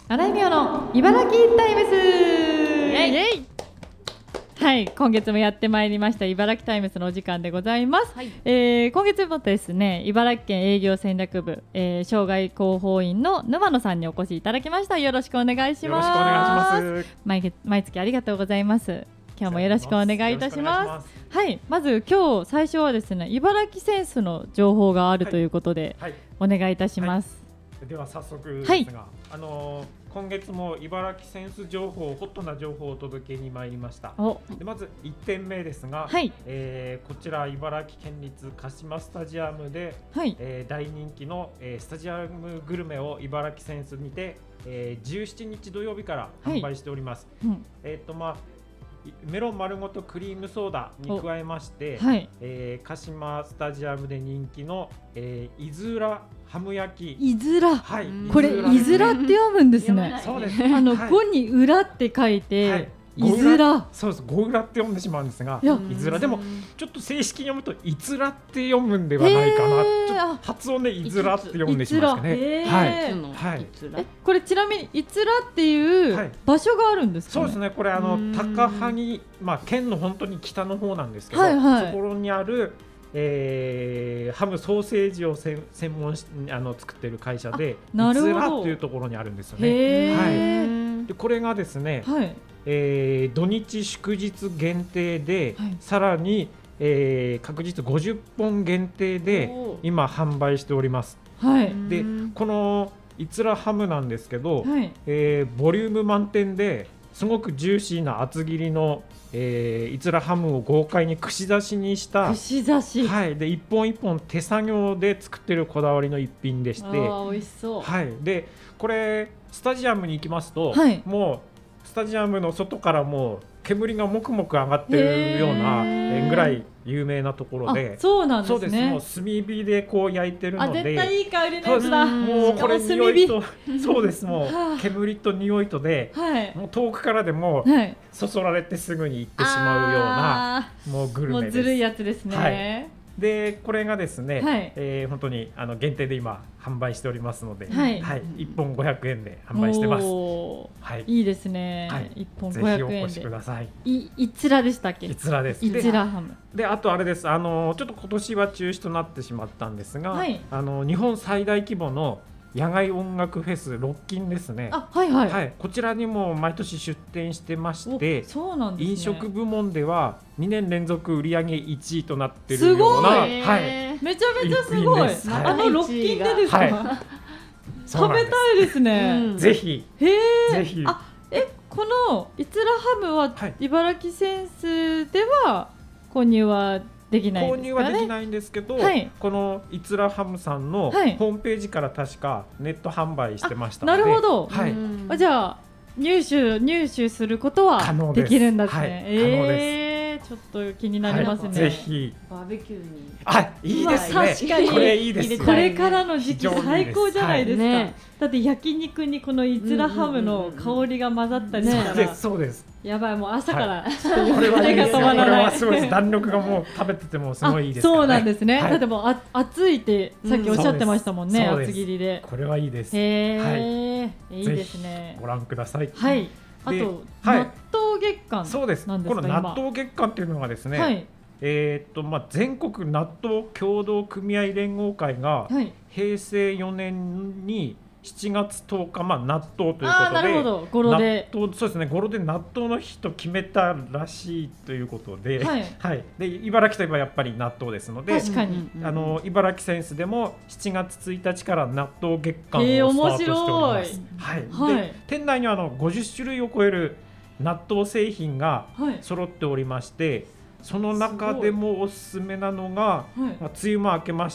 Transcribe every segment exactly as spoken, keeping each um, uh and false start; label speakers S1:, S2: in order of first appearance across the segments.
S1: 荒井美桜の茨城タイムス。イエイ。はい、今月もやってまいりました茨城タイムスのお時間でございます。はい、えー、今月もですね、茨城県営業戦略部、えー、障害広報員の沼野さんにお越しいただきました。よろしくお願いします。
S2: よろしくお願いします。
S1: 毎月毎月ありがとうございます。今日もよろしくお願いいたします。はい、まず今日最初はですね、茨城センスの情報があるということで、はいはい、お願いいたします。
S2: はい、では早速ですが、はい、あのー、今月も茨城センス情報、ホットな情報をお届けに参りました。でまずいってんめですが、はい、えー、こちら茨城県立鹿島スタジアムで、はい、えー、大人気の、えー、スタジアムグルメを茨城センスにて、えー、じゅうしちにち土曜日から販売しております。はい、うん、えっとまあメロン丸ごとクリームソーダに加えまして、はい、えー、鹿島スタジアムで人気の、えー、いずらハム焼き。
S1: いずら、はい、これいずらって読むんですね。
S2: そうです。
S1: あの、はい、ごに裏って書いて、はい、いずら。
S2: そうです。ご裏って読んでしまうんですが、いずら。でもちょっと正式に読むといつらって読むんではないかな。ちょっと発音でいずらって読んでしまうんですかね。はい。はい。
S1: え、これちなみにいつらっていう場所があるんですかね。
S2: そうですね。これあの高萩、まあ県の本当に北の方なんですけど、はいはい、そこにある。えー、ハムソーセージを専門しあの作っている会社でいつらというところにあるんですよね。はい、でこれがですね、はい、えー、土日祝日限定で、はい、さらに、えー、確実ごじゅっぽん限定で今販売しております。はい、でこのいつらハムなんですけど、はい、えー、ボリューム満点ですごくジューシーな厚切りのえー、いつらハムを豪快に串刺しにした
S1: 串刺し、
S2: はい、で一本一本手作業で作ってるこだわりの一品でして、
S1: あ美味しそう、
S2: はい、でこれスタジアムに行きますと、はい、もうスタジアムの外からもう煙がもくもく上がってるようなぐらい有名なところで、
S1: そうなんですね。
S2: そうです。もう炭火でこう焼いてるので、
S1: あ絶対いい香りのやつだ。
S2: もうこれ匂いとそうです。もう煙と匂いとで、はい、もう遠くからでもそそられてすぐに行ってしまうようなもうグルメです。
S1: もうずるいやつですね。はい、
S2: でこれがですね、はい、えー、本当にあの限定で今販売しておりますので、はいはい、いっぽんごひゃくえんで販売してます。はい、
S1: いいですね。はい、いっぽんごひゃくえんで。
S2: ぜひお越しください。
S1: いいつらでしたっけ？
S2: いつらです。
S1: いつらハム。
S2: であとあれです。あのちょっと今年は中止となってしまったんですが、はい、あの日本最大規模の野外音楽フェスロッキンですね。
S1: あ、はいはいはい、
S2: こちらにも毎年出展してまして、
S1: そうなんですね、
S2: 飲食部門ではにねん連続売上いちいとなっているような、はい、
S1: めちゃめちゃすごい。はい、あのロッキンでですか？はい、食べたいですね。
S2: うん、ぜひ。
S1: へえ。ぜひ。あ、え、このいつらハムは茨城センスでは購入はできないですかね。購入は
S2: できないんですけど、はい、このいつらハムさんのホームページから確かネット販売してましたので、
S1: なるほど。はい、あじゃあ入手入手することはできるんですね。はい、
S2: 可能です。
S1: ちょっと気になりますね。はい、
S2: ぜひ
S3: バーベキューに。
S2: あ、いいですね。
S1: 確かに
S2: これいいですね。
S1: これからの時期最高じゃないですか。はいね、だって焼肉にこのいつらハムの香りが混ざったりしたら、
S2: そうです、そうです。
S1: やばい、もう朝から、
S2: はい、これはいいですよ。これはすごいです。弾力がもう食べててもすごいいいですからね。
S1: そうなんですね。はい、だってもうあ熱いってさっきおっしゃってましたもんね。厚切りで。
S2: これはいいです。
S1: へえ、はい、いいですね。
S2: ご覧ください。
S1: はい。あと、はい、納豆月間。
S2: そうです。この納豆月間っていうのがですね、はい、えっとまあ全国納豆協同組合連合会が平成よねんにしちがつとおか、まあ納豆ということで、
S1: なるほど、語呂で、
S2: 納豆、そうですね、語呂で納豆の日と決めたらしいということで、はい、はい、で茨城といえばやっぱり納豆ですので、
S1: 確かに
S2: あの茨城センスでもしちがつついたちから納豆月間をスタートしております。はい、はい、で店内にはあのごじゅっしゅるいを超える納豆製品が揃っておりまして、はい、その中でもおすすめなのが、はい、まあ、梅雨も明けまして、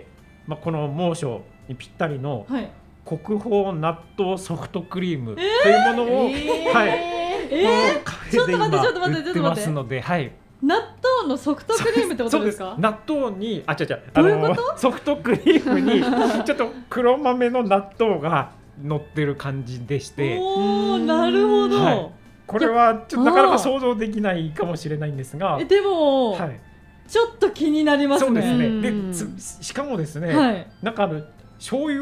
S2: まあ、この猛暑にぴったりの、はい、国宝納豆ソフトクリームというものを、えー、はい、えー、このカフェで今売ってますので、はい、
S1: 納豆のソフトクリームってことですか？
S2: 納豆に、あ、違う違う、
S1: どういうこと？
S2: ソフトクリームにちょっと黒豆の納豆が乗ってる感じでして、
S1: おー、なるほど。はい、
S2: これはちょっとなかなか想像できないかもしれないんですが、
S1: えでも、はい、ちょっと気になりますね。
S2: そうですね。で、しかもですね、はい、なんかあの醤油を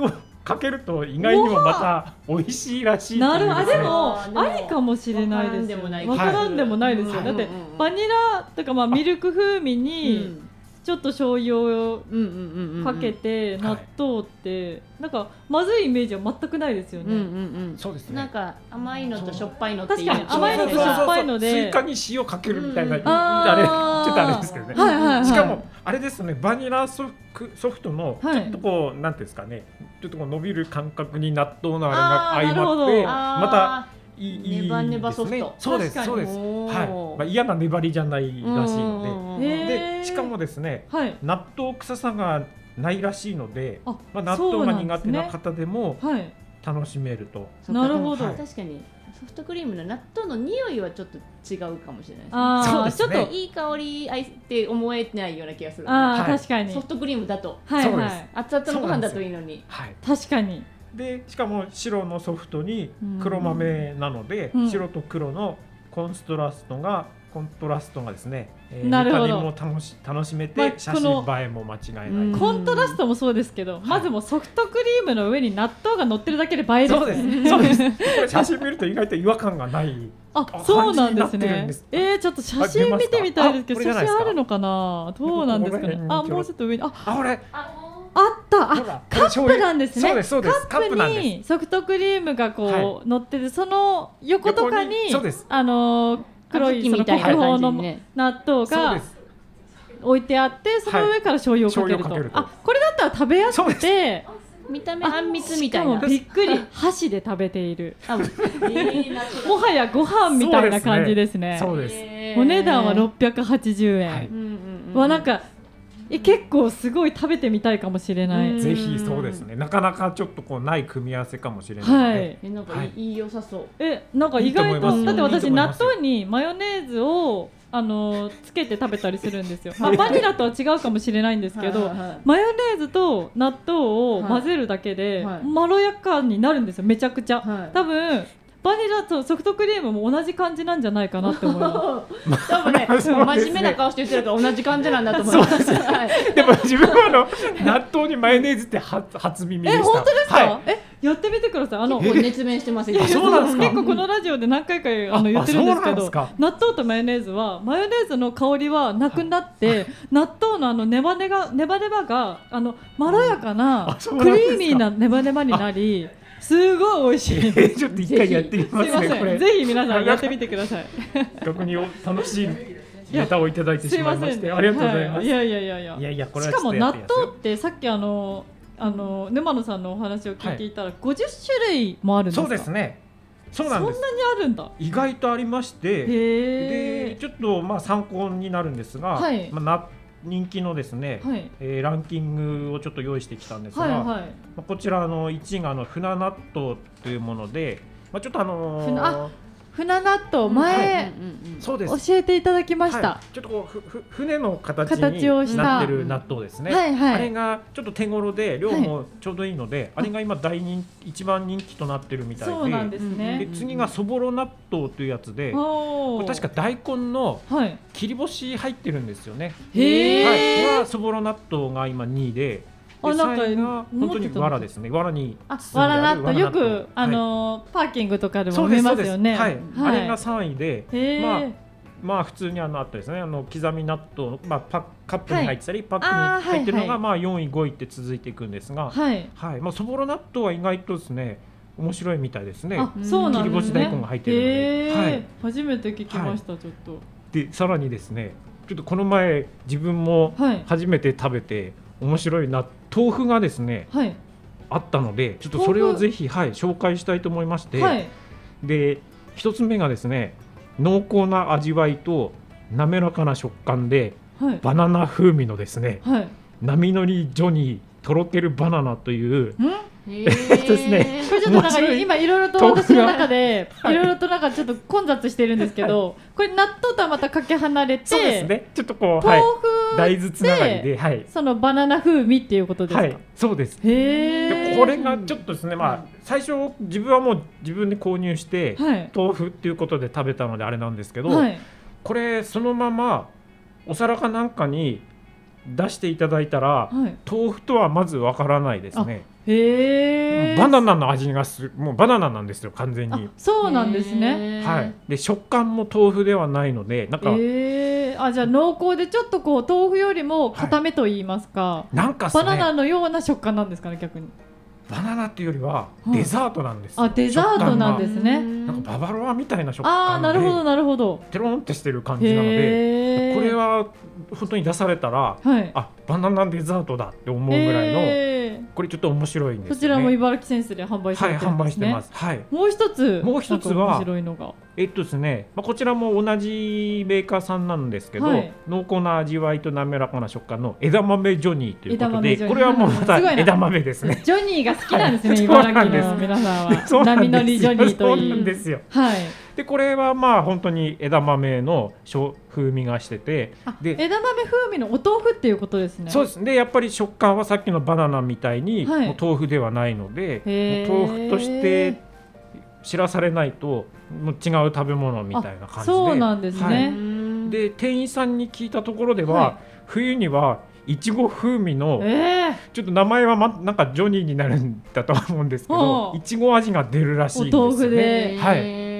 S2: かけると意外にもまた美味しいらしいっていうですね。
S1: なるほど。でもありかもしれないですよ。わからんでもないですよ。だってバニラとかまあミルク風味にちょっと醤油をかけて納豆ってなんかまずいイメージは全くないですよね。
S2: そうですね。
S3: なんか甘いのとしょっぱいのっていう。
S1: 確かに甘いのとしょっぱいので
S2: スイカに塩かけるみたいなあれちょっとあれですけどね。しかもあれですね、バニラソフトのちょっとこうなんていうんですかね、ちょっとこう伸びる感覚に納豆のあれが相まってまたいい
S3: ネバネバソフト。
S2: そうですそうです。はい。まあ嫌な粘りじゃないらしいので、でしかもですね、納豆臭さがないらしいので、まあ納豆が苦手な方でも楽しめると。
S1: なるほど。
S3: 確かにソフトクリームの納豆の匂いはちょっと違うかもしれないですね。
S1: ああ、ちょっと
S3: いい香りって思えないような気がする。
S1: ああ、確かに。
S3: ソフトクリームだと。
S1: はいはい。
S3: 熱々のご飯だといいのに。
S2: はい。
S1: 確かに。
S2: でしかも白のソフトに黒豆なので、白と黒のコントラストがコントラストがですね、見た目も楽し楽しめて写真映えも間違いない。
S1: コントラストもそうですけど、まずもソフトクリームの上に納豆が乗ってるだけで映える。
S2: そうです。そうです。これ写真見ると意外と違和感がない。
S1: あ、そうなんですね。えー、ちょっと写真見てみたいですけど、写真あるのかな。どうなんですかね。あ、もうちょっと上に、あ、
S2: あ、これ。
S1: あった。あ、カップなんですね。
S2: そうですそうです。
S1: カップにソフトクリームがこう乗ってる、その横とかにあの黒いその国宝の納豆が置いてあって、その上から醤油をかけると。あ、これだったら食べやすくて、
S3: 見た目あんみつみたいな。
S1: びっくり、箸で食べている。もはやご飯みたいな感じですね。
S2: そうです。
S1: お値段はろっぴゃくはちじゅうえん。わ、なんかえ結構すごい食べてみたいかもしれない。
S2: ぜひそうですね。なかなかちょっとこうない組み合わせかもしれないので。
S1: はい。
S3: えなんかいい良さそう。
S1: えなんか意外とだって私納豆にマヨネーズをあのつけて食べたりするんですよ。まあバニラとは違うかもしれないんですけど、マヨネーズと納豆を混ぜるだけでまろやかになるんですよ。めちゃくちゃ。多分。バニラとソフトクリームも同じ感じなんじゃないかなって思います。
S3: 多分ね、真面目な顔して言ってるから同じ感じなんだと思います。
S2: でも自分はあの納豆にマヨネーズって初耳でした。
S1: え、本当ですか？え、やってみてください。あの
S3: 熱弁してます。
S2: そうなんですか？
S1: 結構このラジオで何回かあの言ってるんですけど、納豆とマヨネーズはマヨネーズの香りはなくなって、納豆のあのネバネバネバネバがあのまろやかなクリーミーなネバネバになり。すごい美味しい。
S2: ちょっと一回やってみますね。これ
S1: ぜひ皆さんやってみてください。
S2: 逆に楽しいネタをいただいてしまいまして、ありがとうございます。
S1: いやいやいやいや。
S2: いやいやこれ
S1: しかも納豆ってさっきあのあの沼野さんのお話を聞いていたらごじゅっしゅるいもあるんですか？
S2: そうですね。そうなんです。
S1: そんなにあるんだ。
S2: 意外とありまして、でちょっとまあ参考になるんですが、まあ納人気のですね、はいえー、ランキングをちょっと用意してきたんですが、はいはいまあ、こちらのいちいがあの船納豆というもので、まあ、ちょっとあのー、
S1: 船納豆前、そうです教えていただきました、
S2: はい、ちょっとこうふ船の形になってる納豆ですね、はいはい、あれがちょっと手頃で量もちょうどいいので、はい、あれが今大人一番人気となってるみたい で,
S1: そうなんです、ね、
S2: で次がそぼろ納豆というやつで、これ確か大根の切り干し入ってるんですよね、
S1: へー、
S2: はい、そぼろ納豆が今にいで、あなんか本当に藁ですね。藁に
S1: 藁納豆よくあのパーキングとかでも見ますよね。
S2: はい、あれがさんいで、まあまあ普通にあのあったですね。あの刻み納豆、まあパカップに入ってたりパックに入ってるのがまあよんいごいって続いていくんですが、はいはい。まあそぼろ納豆は意外とですね面白いみたいですね。
S1: そうなんですね。
S2: 切り干し大根が入ってるので、
S1: はい。初めて聞きましたちょっと。
S2: でさらにですね、ちょっとこの前自分も初めて食べて面白いな豆腐がですね、はい、あったのでちょっとそれをぜひ、はい、紹介したいと思いまして、はい、で一つ目がですね濃厚な味わいと滑らかな食感で、はい、バナナ風味のですね、はい、波乗りジョニーとろけるバナナというですね、
S1: これちょっとなんか今いろいろと私の中でいろいろとなんかちょっと混雑してるんですけど、はい、これ納豆とはまたかけ離れて、
S2: そうですね、ちょっとこう
S1: 豆腐、
S2: はい、大豆つながりで、はい、
S1: そのバナナ風味っていうことですか？
S2: はい、そうです。
S1: へ
S2: でこれがちょっとですね、まあ最初自分はもう自分で購入して、はい、豆腐っていうことで食べたのであれなんですけど、はい、これそのままお皿かなんかに出していただいたら、はい、豆腐とはまずわからないですね。
S1: へー、
S2: バナナの味がする、もうバナナなんですよ完全に。
S1: そうなんですね。
S2: はい。で食感も豆腐ではないので、なんか、
S1: えー、あじゃあ濃厚でちょっとこう豆腐よりも固めと言いますか、はい、
S2: なんか、ね、
S1: バナナのような食感なんですかね逆に。
S2: バナナっていうよりはデザートなんです、
S1: うん、あデザートなんですね。
S2: なんかババロアみたいな食感で、
S1: あなるほどなるほど、
S2: テロンってしてる感じなので、これは本当に出されたら、はい、あバナナデザートだって思うぐらいの、これちょっと面白いんですよね。
S1: そちらも茨城センスで販売されてるんですね。
S2: はい、販売してます。はい。
S1: もう一つ
S2: もう一つは
S1: 面白いのが
S2: えっとですね、まあ、こちらも同じメーカーさんなんですけど、はい、濃厚な味わいと滑らかな食感の枝豆ジョニーということで、これはもうまた枝豆ですね。
S1: ジョニーが好きなんですね茨城の皆さんは。波乗りジョニーといい。
S2: そうなんですよ。
S1: はい。
S2: でこれはまあ本当に枝豆の風味がしてて、
S1: で枝豆風味のお豆腐っていうことですね。
S2: そうですね。やっぱり食感はさっきのバナナみたいに、はい、もう豆腐ではないので、もう豆腐として知らされないともう違う食べ物みたいな感じで。
S1: そうなんですね。
S2: はい、で店員さんに聞いたところでは、はい、冬にはいちご風味の、
S1: えー、
S2: ちょっと名前は、ま、なんかジョニーになるんだと思うんですけど、いちご味が出るらしいんですよね。お豆腐で、はい、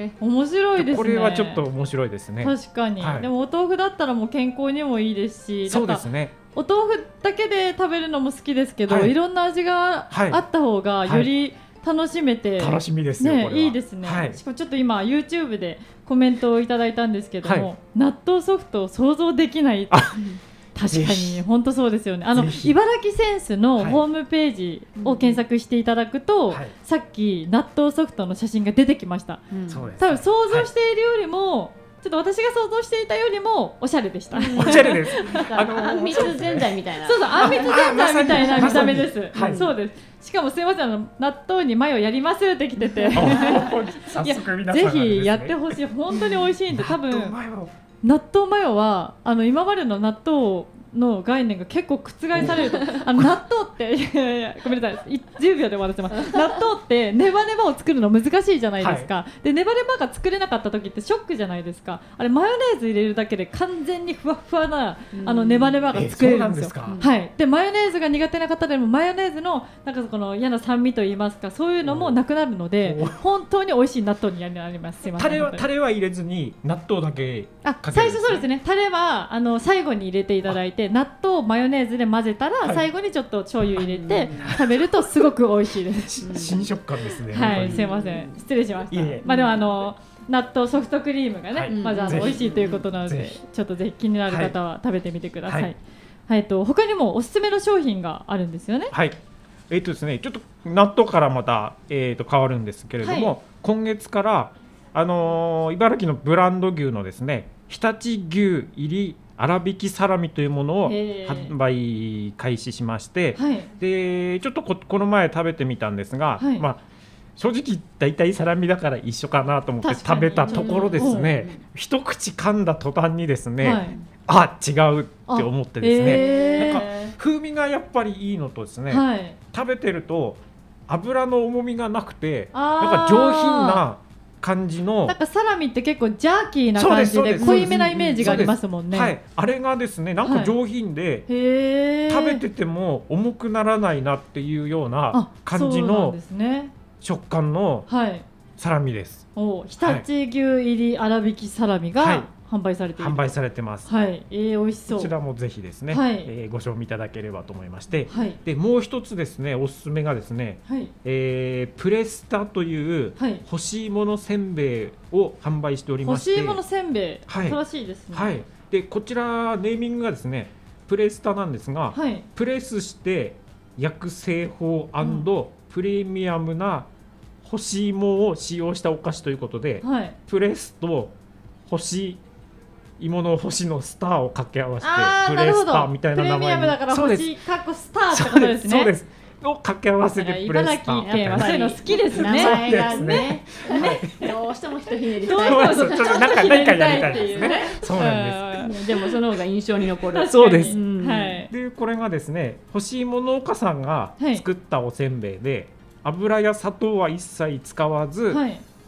S1: 面白いですね。
S2: これはちょっと面白いですね。
S1: 確かに、はい、でもお豆腐だったらもう健康にもいいですし、
S2: そうですね。
S1: お豆腐だけで食べるのも好きですけど、はい、いろんな味があった方がより、はい楽しめて、
S2: 楽しみですよ、
S1: ね、いいですね、はい、しかもちょっと今 YouTube でコメントをいただいたんですけども、はい、納豆ソフトを想像できない確かに本当そうですよね。あの茨城センスのホームページを検索していただくと、はい、さっき納豆ソフトの写真が出てきました、うん、多分想像しているよりも、はいちょっと私が想像していたよりもおしゃれでした。
S2: おしゃれです。
S3: あのあんみつぜんざいみたいな。
S1: そうそう、あんみつぜんざいみたいな見た目です。はい、そうです。しかもすみません、あの納豆にマヨやりますって来てて、
S2: 早速皆さん
S1: ぜひやってほしい。本当に美味しいんで、多分納豆マヨはあの今までの納豆の概念が結構覆されるとあの納豆っていやいやごめんなさいじゅうびょうで終わらせます納豆ってネバネバを作るの難しいじゃないですか、はい、でネバネバが作れなかった時ってショックじゃないですか。あれマヨネーズ入れるだけで完全にふわふわなあのネバネバが作れるんですよ。
S2: えー、そうなんです
S1: か。はい、でマヨネーズが苦手な方でもマヨネーズのなんかこの嫌な酸味といいますかそういうのもなくなるので本当に美味しい納豆になります。すいません。
S2: タレはタレは入れずに納豆だけ
S1: あ最初そうですね。タレはあの最後に入れていただいて納豆マヨネーズで混ぜたら、はい、最後にちょっと醤油入れて食べるとすごく美味しいです。
S2: 新食感ですね。
S1: はい、すいません失礼しました。いえいえまあでもあの納豆ソフトクリームがね、はい、まずあの美味しいということなのでちょっとぜひ気になる方は食べてみてください。はいはい、えっと他にもおすすめの商品があるんですよね。
S2: はい。えっとですねちょっと納豆からまたえっと変わるんですけれども、はい、今月からあのー、茨城のブランド牛のですね常陸牛入り粗挽きサラミというものを販売開始しまして、はい、でちょっと こ, この前食べてみたんですが、はいまあ、正直大体サラミだから一緒かなと思って食べたところですね、うん、一口噛んだ途端にですね、はい、あ違うって思ってですね、えー、なんか風味がやっぱりいいのとですね、はい、食べてると油の重みがなくてなんか上品な感じの
S1: なんかサラミって結構ジャーキーな感じで濃いめなイメージがありますもんね。
S2: はい、あれがですねなんか上品で、はい、食べてても重くならないなっていうような感じの食感のサラミです。
S1: お常陸牛入り粗挽きサラミが販売されている。
S2: 販売されてます。
S1: はい、えー、美味しそう。
S2: こちらもぜひですね、はいえー、ご賞味いただければと思いまして、はい、でもう一つですねおすすめがですね、はいえー、プレスタという干し芋のせんべいを販売しておりまして、
S1: 干し芋のせんべい、はい、新しいですね。
S2: はい、でこちらネーミングがですねプレスタなんですが、はい、プレスして焼く製法&プレミアムな干し芋を使用したお菓子ということで、はい、プレスと干し芋の星のスターを掛け合わせてプレスターみたいな名前に。
S1: プレミアムだから星かっこスターってことですね。
S2: そうです。を掛け合わせてプレスター。
S1: 茨城県はそういうの好きですね。名前がね。
S3: どうしてもひとひねり
S1: したい。そうそうそう。ちょっとなんか何かやりたい
S2: ですね。そうなんです。
S3: でもその方が印象に残る。
S2: そうです。はい。でこれがですね干し芋農家さんが作ったおせんべいで油や砂糖は一切使わず。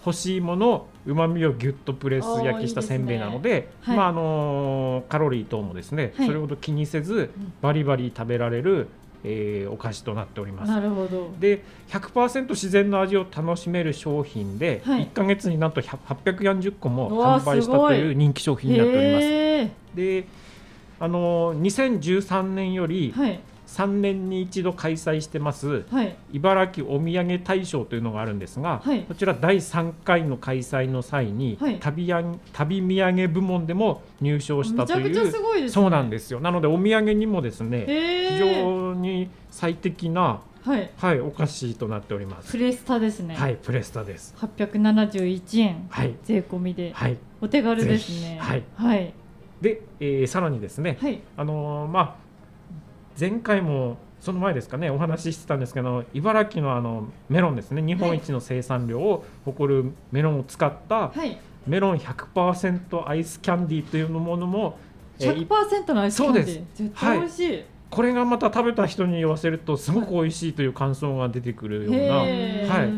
S2: 干し芋の旨味をぎゅっとプレス焼きしたせんべいなので、いいですね、まああのー、カロリー等もですね、はい、それほど気にせずバリバリ食べられる、えー、お菓子となっております。
S1: なるほど。
S2: で ひゃくパーセント 自然の味を楽しめる商品で、はい、いっかげつになんとはっぴゃくよんじゅっこも販売したという人気商品になっております。で、あのー、にせんじゅうさんねんより、はい、さんねんに一度開催してます、はい、茨城お土産大賞というのがあるんですが、はい、こちらだいさんかいの開催の際に、はい、旅, や旅土産部門でも入賞したという。
S1: めちゃくちゃすごいですね。
S2: そうなんですよ。なのでお土産にもですね、非常に最適な、はいはい、お菓子となっております。
S1: プレスタですね。
S2: はい、プレスタです。
S1: はっぴゃくななじゅういちえん、はい、税込みで、はい、お手軽ですね。
S2: はい、はい、で、えー、さらにですね、はい、あのー、まあ前回もその前ですかねお話ししてたんですけど、茨城のあのメロンですね、日本一の生産量を誇るメロンを使ったメロン ひゃくパーセント アイスキャンディーというものも
S1: ひゃくパーセント のアイスキャンディー、絶対美味しい、はい、
S2: これがまた食べた人に言わせるとすごく美味しいという感想が出てくるような、はい、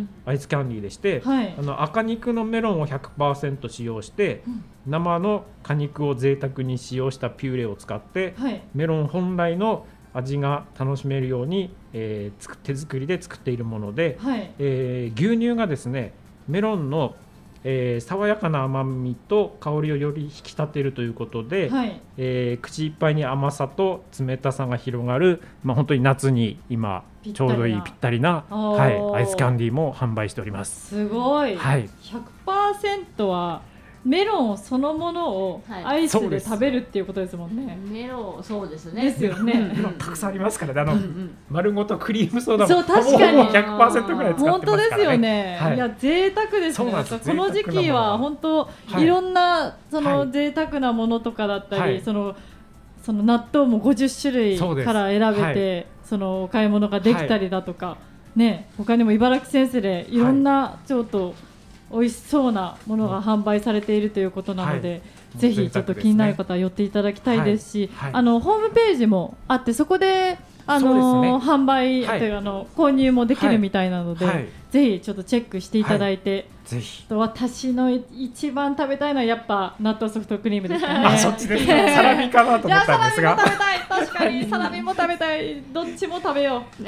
S2: アイスキャンディーでして、はい、あの赤肉のメロンを ひゃくパーセント 使用して、うん、生の果肉を贅沢に使用したピューレを使って、はい、メロン本来の味が楽しめるように、えー、手作りで作っているもので、はい、えー、牛乳がですねメロンの、えー、爽やかな甘みと香りをより引き立てるということで、はい、えー、口いっぱいに甘さと冷たさが広がる、まあ、本当に夏に今ちょうどいいぴったりな、はい、アイスキャンディーも販売しております。
S1: すごい、はい、ひゃくパーセント はメロンそのものをアイスで食べるっていうことですもんね。はい、
S3: メロン、そうですね。
S1: ですよね。
S2: メロンたくさんありますからね。あの、うんうん、丸ごとクリームソーダも
S1: そう確かに
S2: ひゃくパーセント ぐらい使ってますからね。
S1: 本当ですよね。はい、いや贅沢ですね。この時期は本当、はい、いろんなその贅沢なものとかだったり、はい、そのその納豆もごじゅっしゅるいから選べて、はい、そのお買い物ができたりだとか、はい、ね、他にも茨城先生でいろんなちょっと美味しそうなものが販売されているということなので、はい、ぜひちょっと気になる方は寄っていただきたいですし、はいはい、あのホームページもあってそこであの、ね、販売、はい、あの購入もできるみたいなので、はいはい、ぜひちょっとチェックしていただいて、はい、ぜひと私の一番食べたいのはやっぱ納豆ソフトクリームですかね。
S2: あ、そっちですか。サラミかなと思ったんですが。
S1: いや、サラミも食べたい。確かにサラミも食べたい。どっちも食べよう。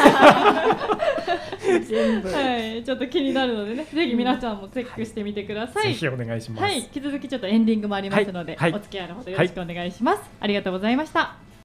S1: 全部、はい、ちょっと気になるのでね、ぜひ皆さんもチェックしてみてください。
S2: はい、ぜひお願いします。
S1: はい、引き続きちょっとエンディングもありますので、はいはい、お付き合いのほどよろしくお願いします。はい、ありがとうございました。